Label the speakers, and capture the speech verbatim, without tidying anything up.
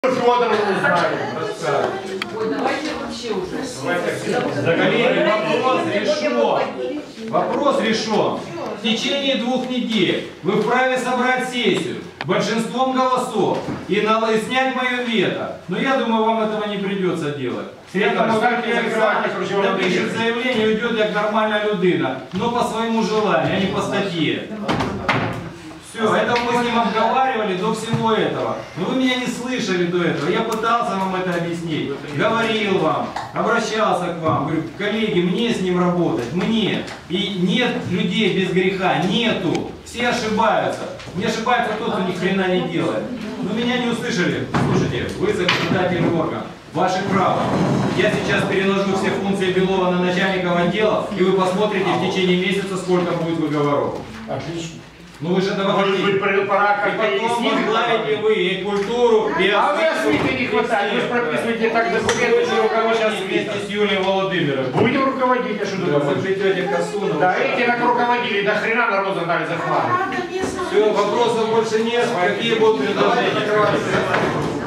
Speaker 1: Федорова узнаем.
Speaker 2: Ой, давайте вообще уже.
Speaker 3: Да, коллеги, вопрос решен. Вопрос решен. В течение двух недель вы вправе собрать сессию большинством голосов и, на, и снять мое вето. Но я думаю, вам этого не придется делать. Поэтому напишет заявление, уйдет как нормальная людина, но по своему желанию, а не по статье. Все, это мы с ним обговаривали до всего этого. Но вы меня не слышали до этого. Я пытался вам это объяснить. Говорил вам, обращался к вам. Говорю, коллеги, мне с ним работать, мне. И нет людей без греха, нету. Все ошибаются. Не ошибается тот, кто ни хрена не делает. Но меня не услышали. Слушайте, вы законодательный орган. Ваше право. Я сейчас переложу все функции Белова на начальников отдела, и вы посмотрите в течение месяца, сколько будет выговоров.
Speaker 1: Отлично.
Speaker 3: Ну вы же этого
Speaker 1: Может
Speaker 3: хотите.
Speaker 1: быть, пора
Speaker 3: И
Speaker 1: как-то
Speaker 3: потом возглавите вы и культуру, и
Speaker 1: А вы освиты не хватает, вы же прописываете так документы, что у кого сейчас
Speaker 3: вместе с Юлией Володимировной.
Speaker 1: Будем руководить, а что
Speaker 3: Вы
Speaker 1: думаете?
Speaker 3: заплетете косу на
Speaker 1: Да,
Speaker 3: ушах.
Speaker 1: эти как руководили, до хрена народу дали захват.
Speaker 3: Все, вопросов больше нет. Какие будут предложения?